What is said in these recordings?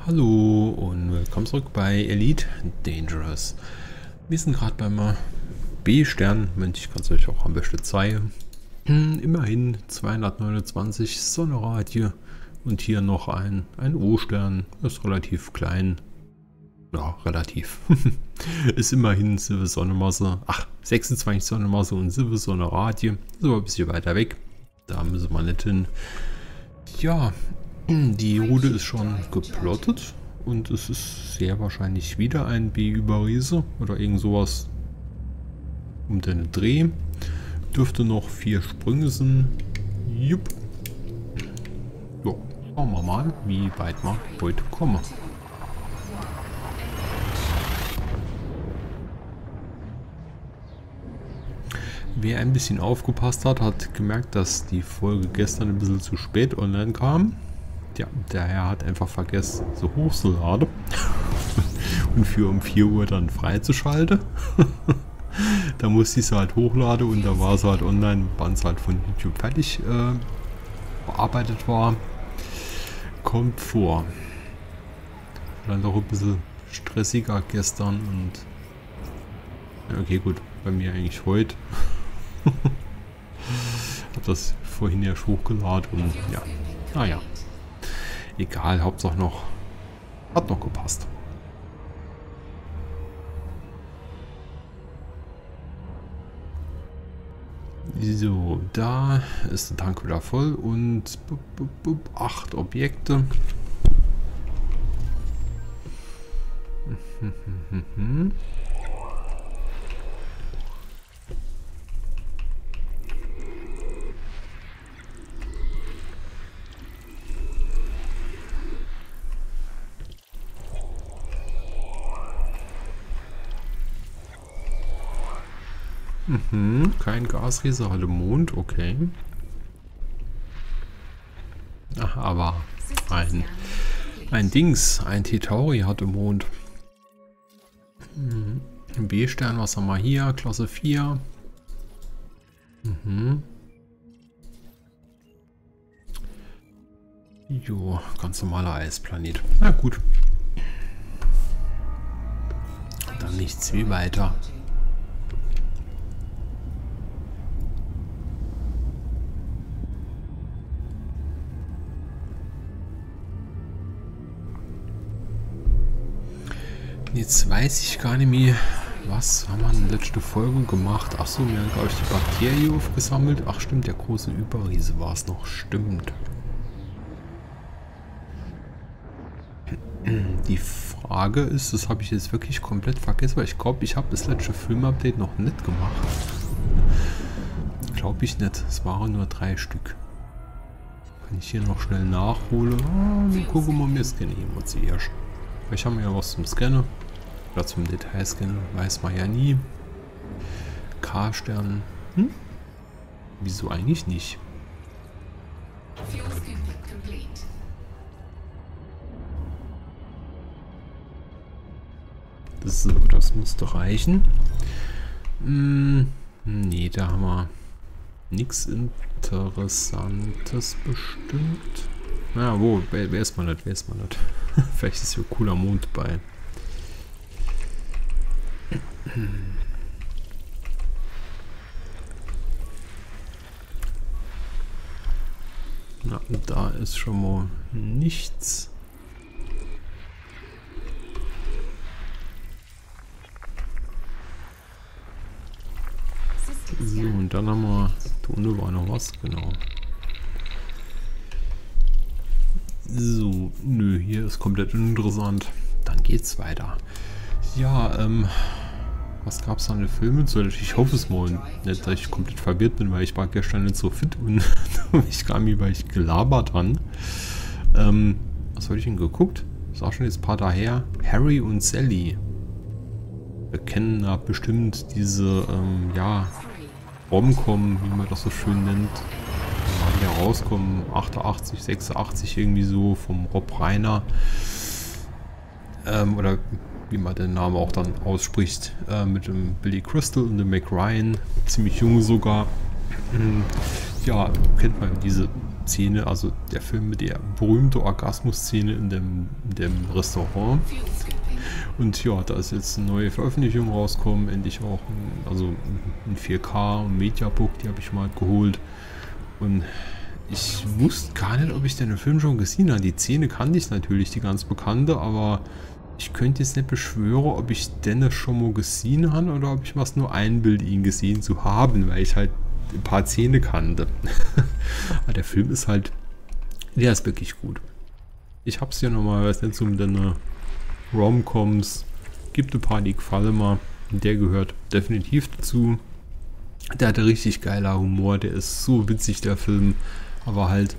Hallo und willkommen zurück bei Elite Dangerous. Wir sind gerade beim B-Stern. Moment, ich kann es euch auch am besten zeigen. Immerhin 229 Sonnenradie und hier noch ein O-Stern. Ist relativ klein. Ja, relativ. Ist immerhin 7 Sonnenmasse. Ach, 26 Sonnenmasse und 7 Sonnenradie. So ein bisschen weiter weg. Da müssen wir nicht hin. Ja. Die Route ist schon geplottet und es ist sehr wahrscheinlich wieder ein B über Riese oder irgend sowas um den Dreh. Dürfte noch 4 Sprünge sind. Jupp. Jo, schauen wir mal, wie weit wir heute kommen. Wer ein bisschen aufgepasst hat, hat gemerkt, dass die Folge gestern ein bisschen zu spät online kam. Ja, der Herr hat einfach vergessen, so hochzuladen und für um 4 Uhr dann freizuschalten. Da musste ich es halt hochladen und da war es halt online, wann es halt von YouTube fertig bearbeitet war. Kommt vor. Dann doch ein bisschen stressiger gestern und okay, gut, bei mir eigentlich heute. Hab das vorhin ja hochgeladen und ja, naja. Egal, Hauptsache noch. Hat noch gepasst. So, da ist der Tank wieder voll und 8 Objekte. Kein Gasriese, halt im Mond, okay. Ach, aber ein Dings, ein T-Tauri hat im Mond. Ein B-Stern, was haben wir hier? Klasse 4. Jo, ganz normaler Eisplanet. Na gut. Dann nichts wie weiter. Jetzt weiß ich gar nicht mehr, was haben wir in der letzten Folge gemacht. Achso, wir haben, glaube ich, die Bakterie aufgesammelt. Ach stimmt, der große Überriese war es noch. Stimmt. Die Frage ist, das habe ich jetzt wirklich komplett vergessen, weil ich glaube, ich habe das letzte Film-Update noch nicht gemacht. Glaube ich nicht. Es waren nur 3 Stück. Kann ich hier noch schnell nachholen? Wir gucken mal, wir scannen hier zuerst. Vielleicht haben wir ja was zum Scannen. Oder zum Detailscannen, weiß man ja nie. K-Stern. Wieso eigentlich nicht? So, das müsste reichen. Nee, da haben wir nichts Interessantes bestimmt. Na, wo? Wer ist man nicht? Wer ist man nicht? Vielleicht ist hier ein cooler Mond bei. Na, da ist schon mal nichts. So, und dann haben wir, da unten war noch was, genau. So, nö, hier ist komplett uninteressant. Dann geht's weiter. Ja, was gab's an den Filmen? Ich hoffe es mal nicht, dass ich komplett verwirrt bin, weil ich war gestern nicht so fit und ich kam hier, weil ich gelabert habe. Was habe ich denn geguckt? Das ist auch schon jetzt ein paar daher. Harry und Sally. Wir kennen da bestimmt diese, ja, Rom-Com, wie man das so schön nennt. Ja, rauskommen, 88, 86 irgendwie so, vom Rob Reiner. Oder wie man den Namen auch dann ausspricht, mit dem Billy Crystal und dem Mac Ryan, ziemlich jung sogar. Ja, kennt man diese Szene, also der Film mit der berühmten Orgasmus-Szene in dem Restaurant. Und ja, da ist jetzt eine neue Veröffentlichung rausgekommen, endlich auch in 4K und Mediabook, die habe ich mal geholt. Und ich wusste gar nicht, ob ich den Film schon gesehen habe. Die Szene kannte ich natürlich, die ganz bekannte, aber ich könnte jetzt nicht beschwören, ob ich den schon mal gesehen habe oder ob ich was nur einbilde, ihn gesehen zu haben, weil ich halt ein paar Szene kannte. Aber der Film ist halt, der ist wirklich gut. Ich hab's ja nochmal, was nicht so mit den Rom-Coms, gibt ein paar, die gefallen mir. Der gehört definitiv dazu. Der hatte richtig geiler Humor, der ist so witzig, der Film. Aber halt,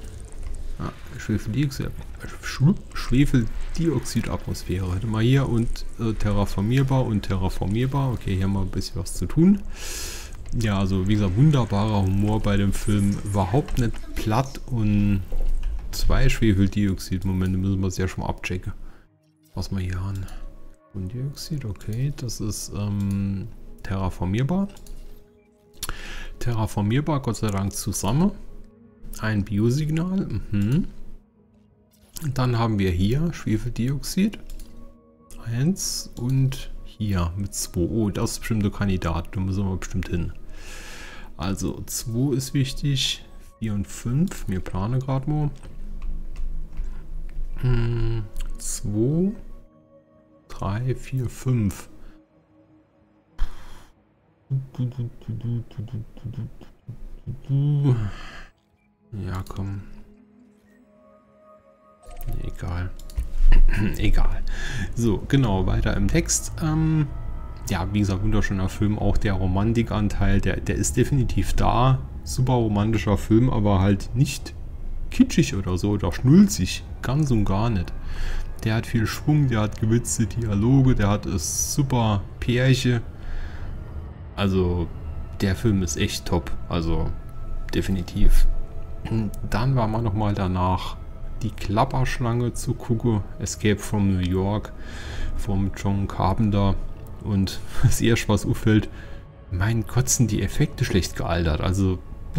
Schwefeldioxidatmosphäre hätte man hier und terraformierbar und terraformierbar. Okay, hier haben wir ein bisschen was zu tun. Ja, also wie gesagt, wunderbarer Humor bei dem Film. Überhaupt nicht platt und 2 Schwefeldioxid-Momente müssen wir es ja schon mal abchecken. Was wir hier haben. Kohlendioxid, okay, das ist terraformierbar. Terraformierbar, Gott sei Dank zusammen. Ein Biosignal. Dann haben wir hier Schwefeldioxid. 1 und hier mit 2. Oh, das ist bestimmt der Kandidat. Da müssen wir bestimmt hin. Also 2 ist wichtig. 4 und 5. Wir planen gerade mal. 2, 3, 4, 5. Ja, komm. Egal. Egal. So, genau, weiter im Text. Ja, wie gesagt, wunderschöner Film. Auch der Romantikanteil, der ist definitiv da. Super romantischer Film, aber halt nicht kitschig oder so oder schnulzig. Ganz und gar nicht. Der hat viel Schwung, der hat gewitzte Dialoge, der hat es super Pärchen. Also, der Film ist echt top. Also, definitiv. Dann war man nochmal danach die Klapperschlange zu gucken. Escape from New York vom John Carpenter. Und das erste, was auffällt, mein Gott, sind die Effekte schlecht gealtert. Also,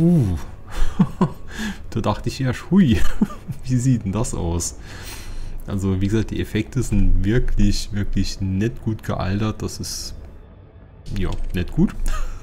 da dachte ich erst, hui, wie sieht denn das aus? Also, wie gesagt, die Effekte sind wirklich, wirklich nicht gut gealtert. Das ist, ja, nicht gut.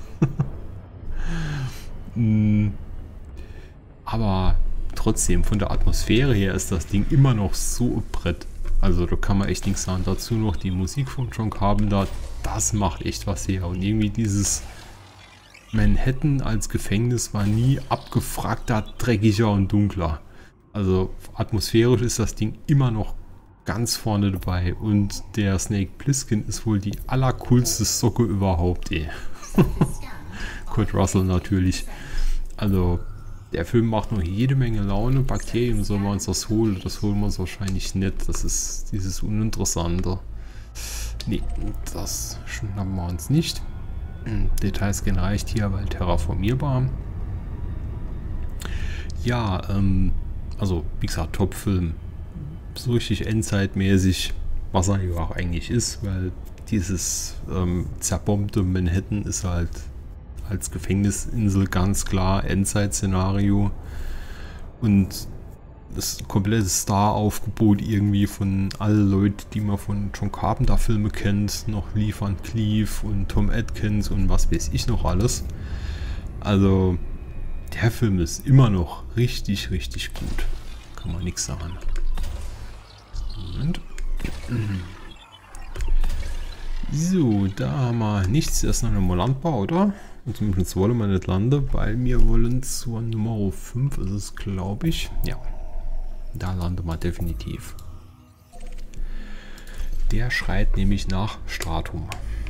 Aber trotzdem, von der Atmosphäre her ist das Ding immer noch so ein Brett. Also da kann man echt nichts sagen. Dazu noch die Musik von John Carpenter, das macht echt was her. Und irgendwie dieses Manhattan als Gefängnis war nie abgefragter, dreckiger und dunkler. Also atmosphärisch ist das Ding immer noch ganz vorne dabei. Und der Snake Plissken ist wohl die allercoolste Socke überhaupt, ey. Kurt Russell natürlich. Also der Film macht noch jede Menge Laune. Bakterien sollen wir uns das holen. Das holen wir uns wahrscheinlich nicht. Das ist dieses Uninteressante. Nee, das schnappen wir uns nicht. Details gehen reicht hier, weil terraformierbar. Ja, also wie gesagt, Top-Film. So richtig endzeitmäßig, was er ja auch eigentlich ist, weil dieses zerbombte Manhattan ist halt als Gefängnisinsel ganz klar Endzeit-Szenario und das komplette Star-Aufgebot irgendwie von allen Leuten, die man von John Carpenter-Filme kennt, noch Lee Van Cleef und Tom Atkins und was weiß ich noch alles. Also der Film ist immer noch richtig, richtig gut. Kann man nichts sagen. Moment. So, da haben wir nichts. Erst noch eine Landbar, oder? Und zumindest wollen wir nicht landen, weil wir wollen zur Nummer 5, ist es, glaube ich. Ja, da landen wir definitiv. Der schreit nämlich nach Stratum.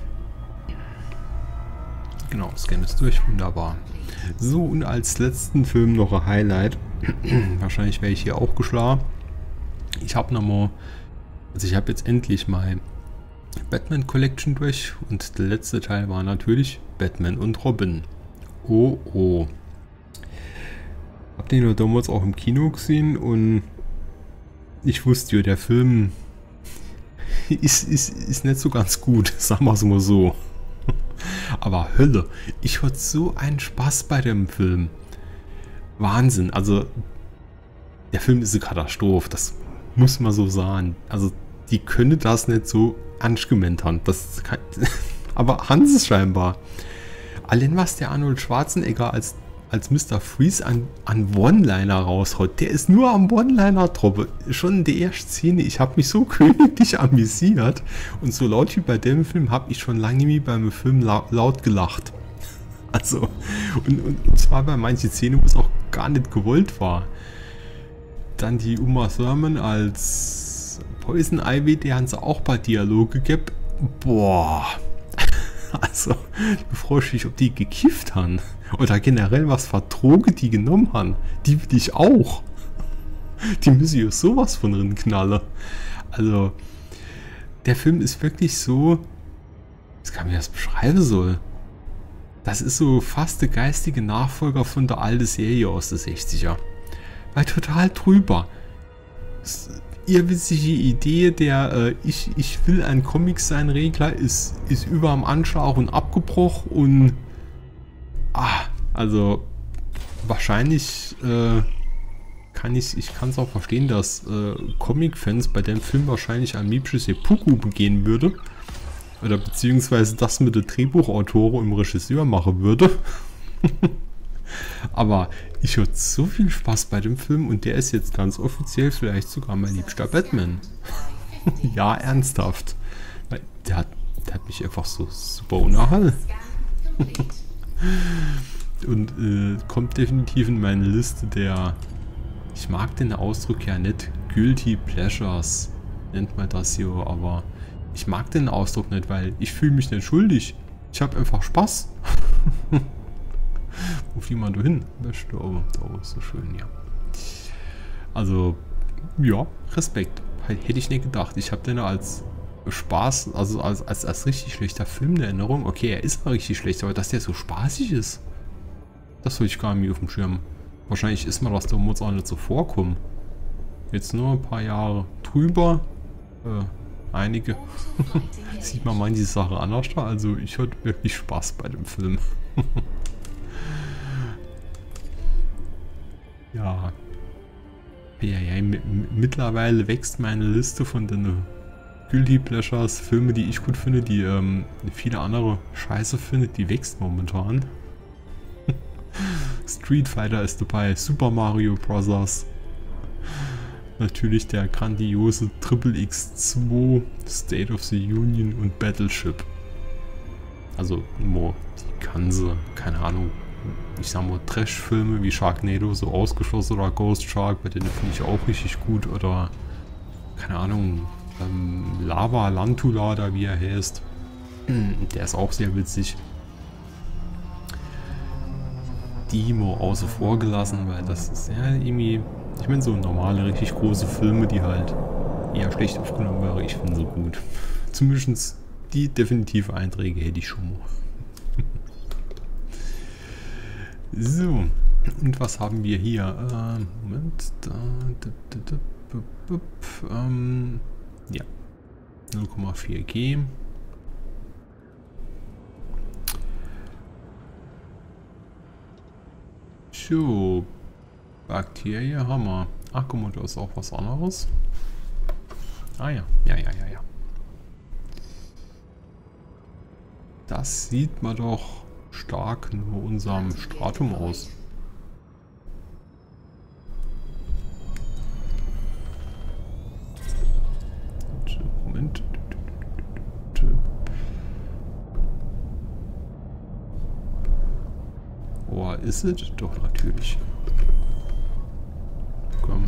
Genau, scan es durch, wunderbar. So, und als letzten Film noch ein Highlight. Wahrscheinlich wäre ich hier auch geschlagen. Ich habe nochmal, also ich habe jetzt endlich mal Batman Collection durch und der letzte Teil war natürlich Batman und Robin. Oh, oh. Hab den ja damals auch im Kino gesehen und ich wusste ja, der Film ist nicht so ganz gut, sagen wir es mal so. Aber Hölle, ich hatte so einen Spaß bei dem Film. Wahnsinn, also der Film ist eine Katastrophe, das muss man so sagen. Also, die können das nicht so angementern. Aber Hans ist scheinbar. Allein was der Arnold Schwarzenegger als Mr. Freeze an One-Liner raushaut, der ist nur am One-Liner-Truppe. Schon in der ersten Szene, ich habe mich so königlich amüsiert und so laut wie bei dem Film habe ich schon lange nie beim Film laut gelacht. Also, und zwar bei manchen Szenen, wo es auch gar nicht gewollt war. Dann die Uma Thurman als Poison Ivy, die haben sie auch ein paar Dialoge gegeben. Boah. Also, bevor ich mich, ob die gekifft haben oder generell was für Drogen die genommen haben, die will ich auch. Die müssen ja sowas von drin knallen. Also, der Film ist wirklich so, wie kann ich das beschreiben soll? Das ist so fast der geistige Nachfolger von der alten Serie aus den 60er. Weil total drüber. Irrwitzige Idee, der ich will ein Comic sein Regler ist über am Anschlag und abgebrochen und also wahrscheinlich kann ich es auch verstehen, dass Comic-Fans bei dem Film wahrscheinlich am liebsten Seppuku begehen würde. Oder beziehungsweise das mit der Drehbuchautor und dem Regisseur machen würde. Aber ich hatte so viel Spaß bei dem Film und der ist jetzt ganz offiziell vielleicht sogar mein liebster Batman. Ja, ernsthaft. Der hat mich einfach so super unterhalten. Und kommt definitiv in meine Liste der, ich mag den Ausdruck ja nicht, Guilty Pleasures nennt man das hier, aber ich mag den Ausdruck nicht, weil ich fühle mich nicht schuldig. Ich habe einfach Spaß. Wo fliegt man da hin? Da ist so schön, ja. Also, ja, Respekt. Hätte ich nicht gedacht. Ich habe den als Spaß, also als richtig schlechter Film in Erinnerung. Okay, er ist mal richtig schlecht, aber dass der so spaßig ist, das habe ich gar nicht auf dem Schirm. Wahrscheinlich ist mir das damals auch nicht so vorkommen. Jetzt nur ein paar Jahre drüber. Einige sieht man manche Sache anders da. Also ich hatte wirklich Spaß bei dem Film. Ja. Mittlerweile wächst meine Liste von den Guilty Pleasures, Filme, die ich gut finde, die viele andere scheiße finde, die wächst momentan. Street Fighter ist dabei, Super Mario Bros. Natürlich der grandiose Triple X2, State of the Union und Battleship. Also nur die ganze, keine Ahnung, ich sag mal Trash-Filme wie Sharknado, so ausgeschlossen, oder Ghost Shark, bei denen finde ich auch richtig gut, oder keine Ahnung, Lava Lantula, da wie er heißt. Der ist auch sehr witzig. Die mal außen vor gelassen, weil das ist ja irgendwie, ich meine, so normale, richtig große Filme, die halt eher schlecht aufgenommen wären, ich finde sie gut. Zumindest die definitive Einträge hätte ich schon mal. So, und was haben wir hier? Moment, ja, 0,4 G. So, Bakterien haben wir. Ach, guck mal, da ist auch was anderes. Ah ja, ja. Das sieht man doch stark nur unserem Stratum aus. Moment. Oh, ist es? Doch, natürlich. Komm.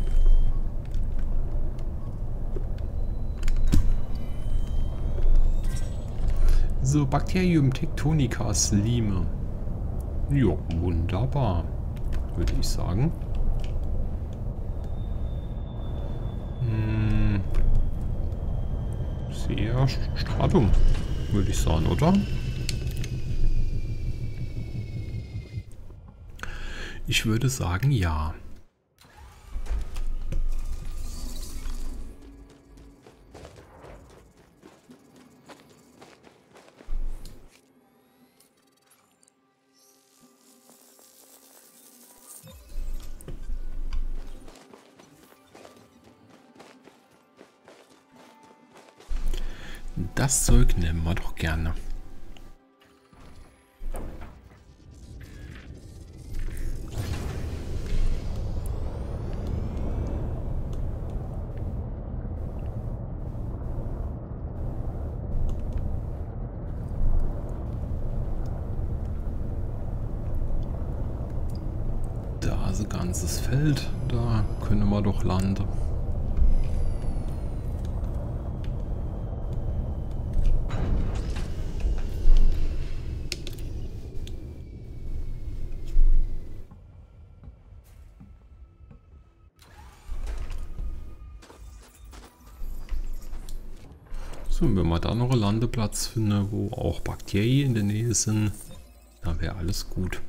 So, Bacterium tectonica Slime. Ja, wunderbar, würde ich sagen. Sehr Stratum, würde ich sagen, oder? Ich würde sagen, ja. Das Zeug nehmen wir doch gerne. Da ist ein ganzes Feld, da können wir doch landen. So, wenn wir da noch einen Landeplatz finden, wo auch Bakterien in der Nähe sind, dann wäre alles gut.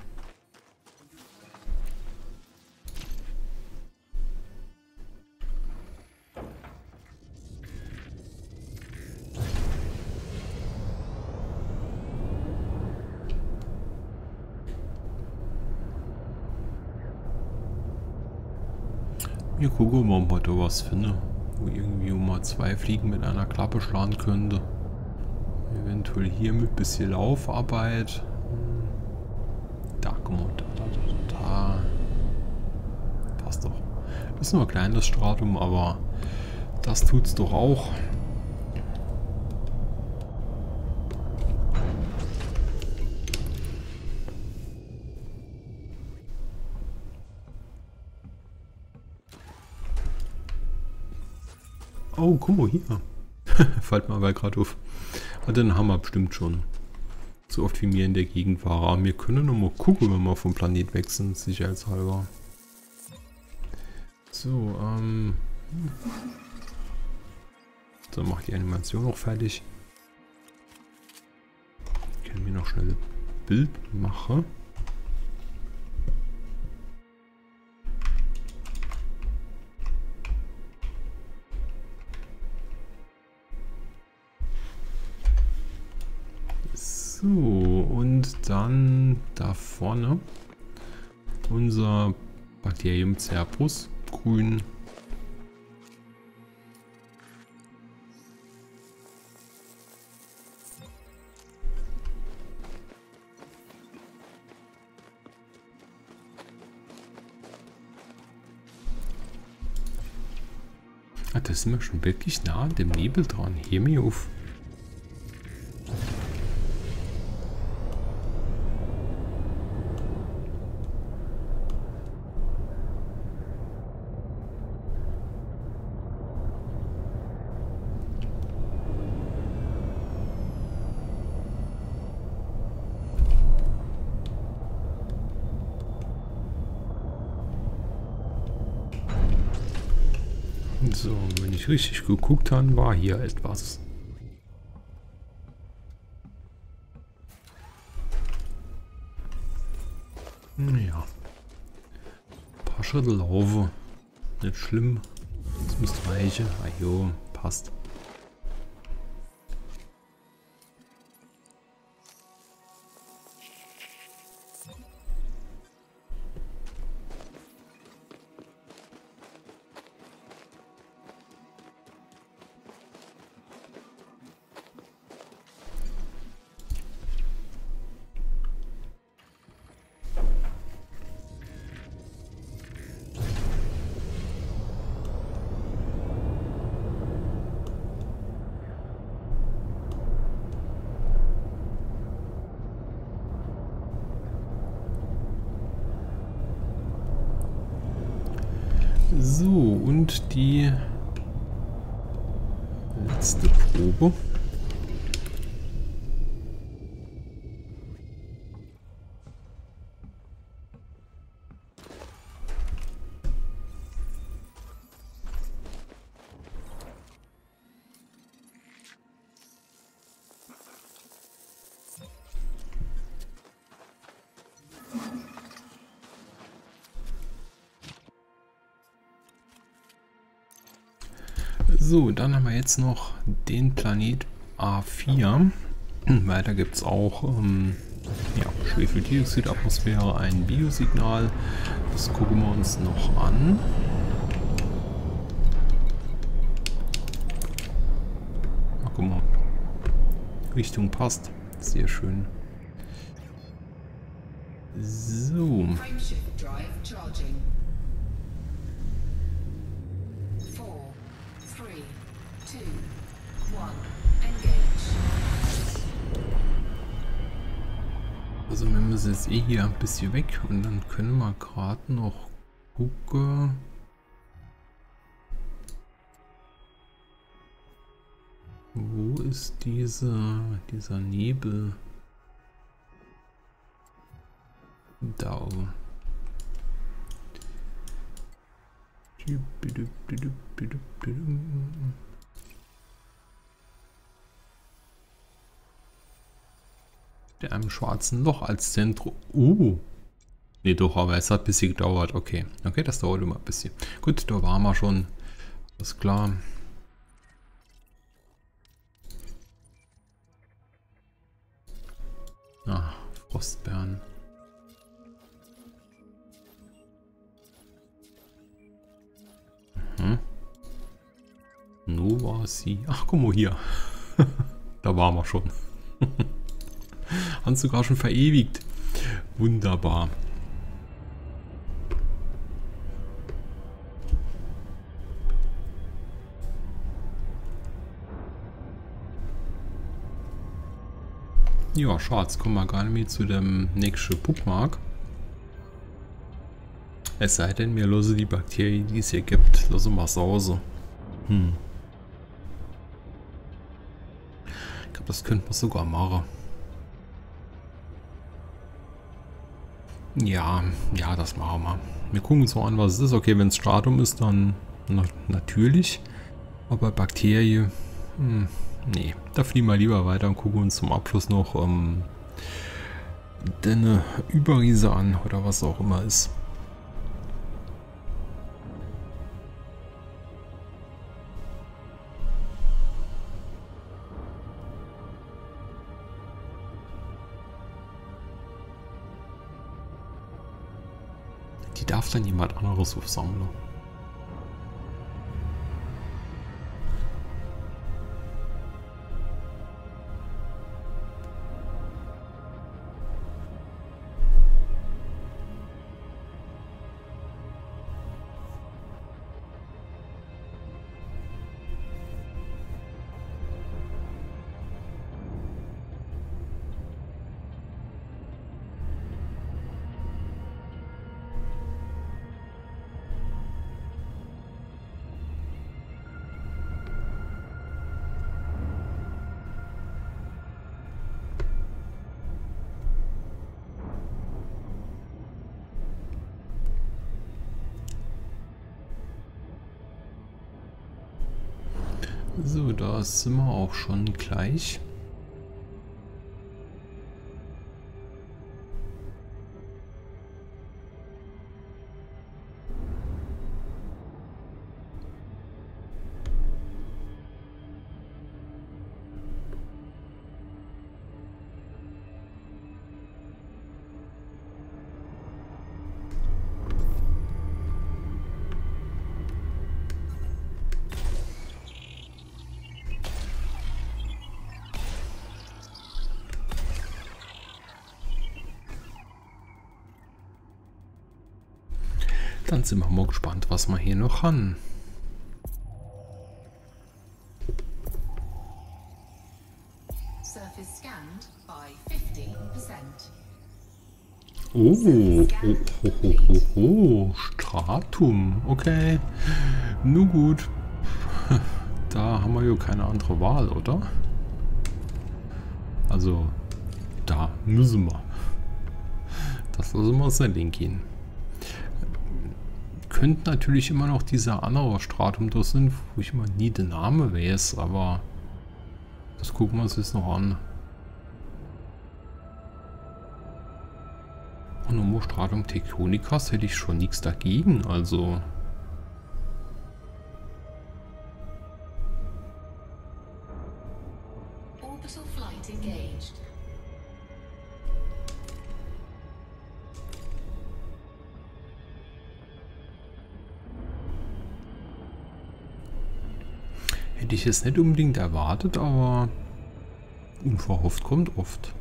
Wir gucken mal, ob wir da was finden, wo irgendwie mal zwei Fliegen mit einer Klappe schlagen könnte. Eventuell hier mit ein bisschen Laufarbeit. Da, guck mal, da. Passt doch. Ist nur ein kleines Stratum, aber das tut's doch auch. Oh, guck mal hier. Fällt mir aber gerade auf. Aber den haben wir bestimmt schon. So oft wie wir in der Gegend waren. Aber wir können noch mal gucken, wenn wir vom Planet wechseln, sicherheitshalber. So, so, macht die Animation noch fertig. Können wir noch schnell ein Bild machen. So, und dann da vorne unser Bakterium Cerberus, grün. Ah, da sind wir schon wirklich nah an dem Nebel dran. Hier mir auf. So, wenn ich richtig geguckt habe, war hier etwas. Ja. Ein paar Schritte laufen. Nicht schlimm. Das müsste reichen. Ah jo, passt. So, und die letzte Probe. So, dann haben wir jetzt noch den Planet A4. Weiter gibt es auch ja, Schwefeldioxidatmosphäre, ein Biosignal. Das gucken wir uns noch an. Ach, guck mal. Richtung passt. Sehr schön. So. Frameshift drive charging. 4, 3, 2, 1, engage. Also wir müssen jetzt eh hier ein bisschen weg und dann können wir gerade noch gucken. Wo ist dieser Nebel? Da oben. Der einem schwarzen Loch als Zentrum. Ne, doch, aber es hat ein bisschen gedauert. Okay. Okay, das dauert immer ein bisschen. Gut, da waren wir schon. Alles klar. Ah, Frostbeeren. Nova Sie. Ach, guck mal hier. Da waren wir schon. Haben sogar schon verewigt. Wunderbar. Ja, Schatz, kommen wir gar nicht mehr zu dem nächsten Bookmark. Es sei denn, wir lassen die Bakterien, die es hier gibt, lassen wir Sause. Ich glaube, das könnte man sogar machen. Ja, das machen wir. Wir gucken uns mal an, was es ist. Okay, wenn es Stratum ist, dann natürlich. Aber Bakterien, nee. Da fliegen wir lieber weiter und gucken uns zum Abschluss noch eine Überriese an oder was auch immer ist. Die darf dann jemand anderes aufsammeln. So, da sind wir auch schon gleich. Dann sind wir mal gespannt, was wir hier noch haben. Surface scanned by 50%. Stratum, okay. Nun gut. Da haben wir ja keine andere Wahl, oder? Also, da müssen wir. Das lassen wir uns dann gehen. Könnte natürlich immer noch dieser andere Stratum da sind, wo ich immer nie den Namen weiß, aber das gucken wir uns jetzt noch an. Und Homo Stratum Tectonicas hätte ich schon nichts dagegen, also. Orbital flight engaged. Hätte ich jetzt nicht unbedingt erwartet, aber Unverhofft kommt oft.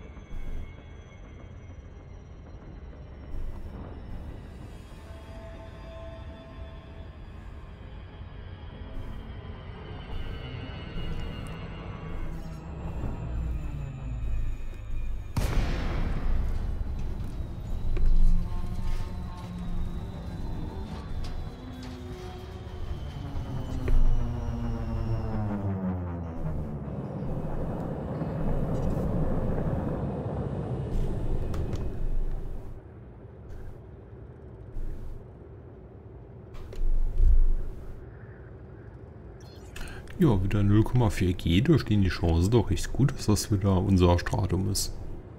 Ja, wieder 0,4 G, da stehen die Chancen doch recht gut, dass das wieder unser Stratum ist.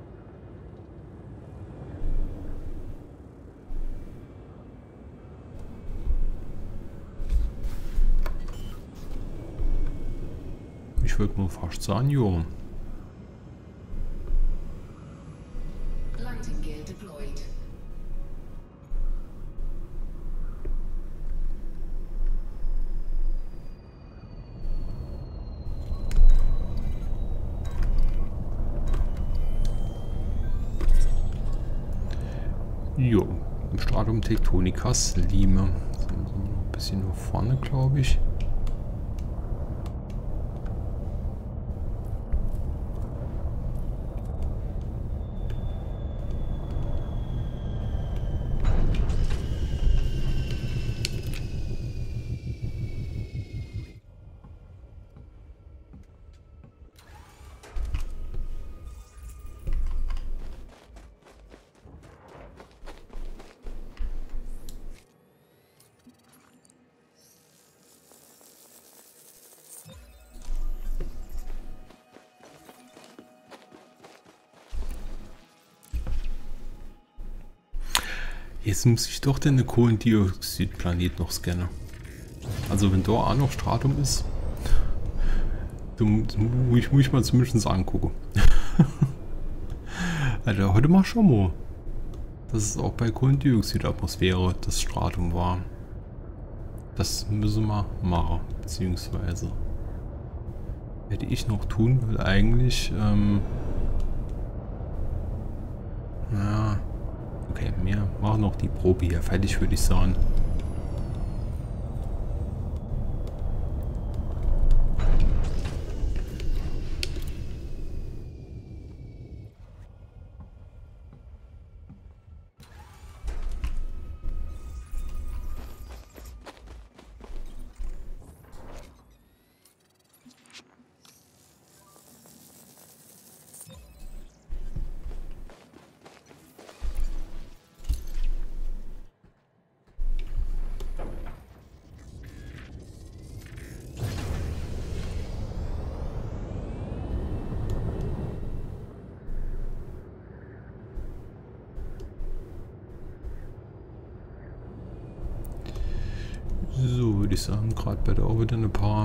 Ich würde nur fast sagen, ja. Landing gear deployed. Jo, im Stratum Tectonicas Lime. Sind wir noch ein bisschen nach vorne, glaube ich. Jetzt muss ich doch den Kohlendioxidplanet noch scannen. Also wenn da auch noch Stratum ist, dann muss ich mal zumindest angucken. Alter, heute mal schon mal, dass es auch bei Kohlendioxidatmosphäre das Stratum war. Das müssen wir machen, beziehungsweise werde ich noch tun, weil eigentlich, ja, okay, wir machen noch die Probe hier fertig, würde ich sagen. So, würde ich sagen, gerade bei der auch wieder eine paar.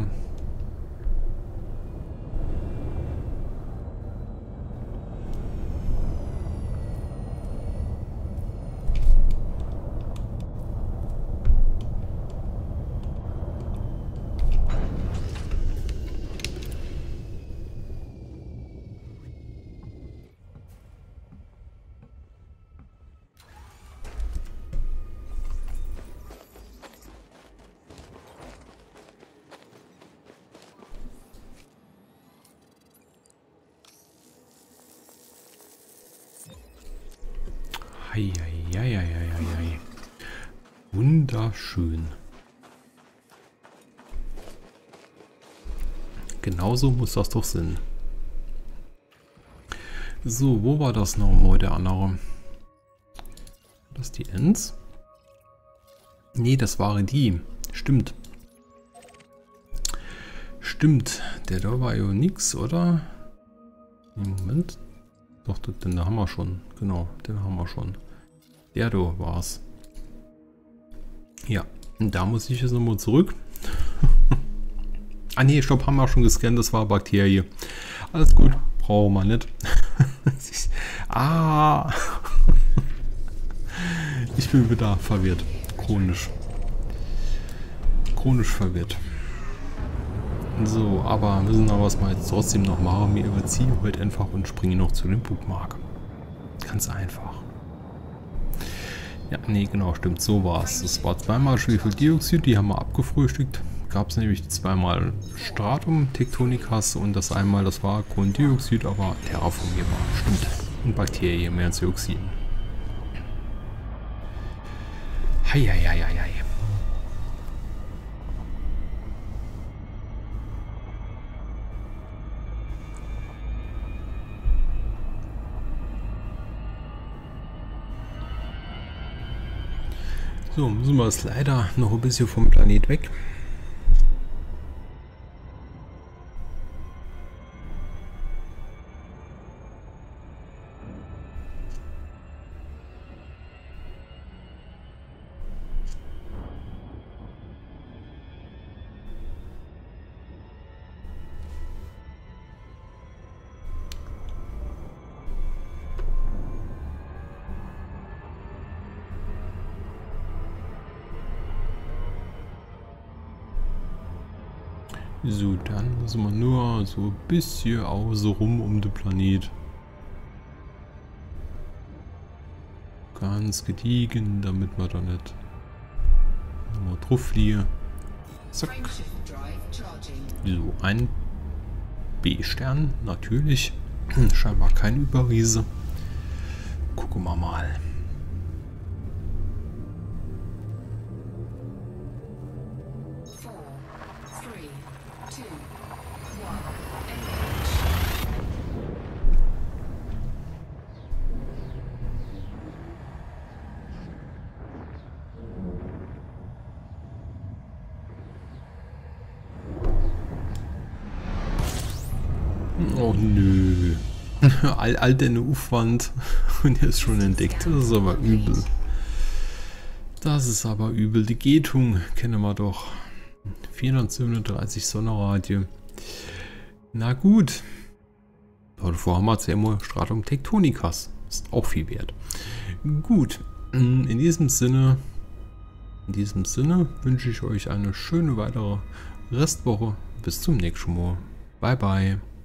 Eieieiei. Wunderschön. Genauso muss das doch sein. So, wo war das nochmal, der andere? Das die Ents? Nee, das waren die. Stimmt. Stimmt. Der da war ja nix, oder? Moment. Doch, den haben wir schon. Genau, den haben wir schon. Der da war's. Ja, und da muss ich jetzt nochmal zurück. Ah ne, stopp, haben wir schon gescannt, das war Bakterie. Alles gut, brauchen wir nicht. Ah! Ich bin wieder verwirrt. Chronisch. Chronisch verwirrt. So, aber müssen wir was mal jetzt trotzdem noch machen. Wir überziehen heute einfach und springen noch zu dem Bookmark. Ganz einfach. Ja, nee, genau, stimmt, so war es. Es war zweimal Schwefeldioxid, die haben wir abgefrühstückt. Gab es nämlich zweimal Stratum Tectonicas und das einmal, das war Kohlendioxid, aber terraformierbar, stimmt. Und Bakterien mehr als Dioxin. Heieieiei. So, müssen wir es leider noch ein bisschen vom Planet weg. So, dann müssen wir nur so ein bisschen außenrum um den Planet. Ganz gediegen, damit wir da nicht nochmal drauf fliegen. Zack. So, ein B-Stern, natürlich. Scheinbar kein Überriese. Gucken wir mal. Oh nö. all den Aufwand und er ist schon entdeckt. Das ist aber übel. Das ist aber übel. Die Getung kennen wir doch. 437 Sonnenradie. Na gut. Davor haben wir jetzt ja immer Stratum Tectonicas. Ist auch viel wert. Gut. In diesem Sinne wünsche ich euch eine schöne weitere Restwoche. Bis zum nächsten Mal. Bye bye.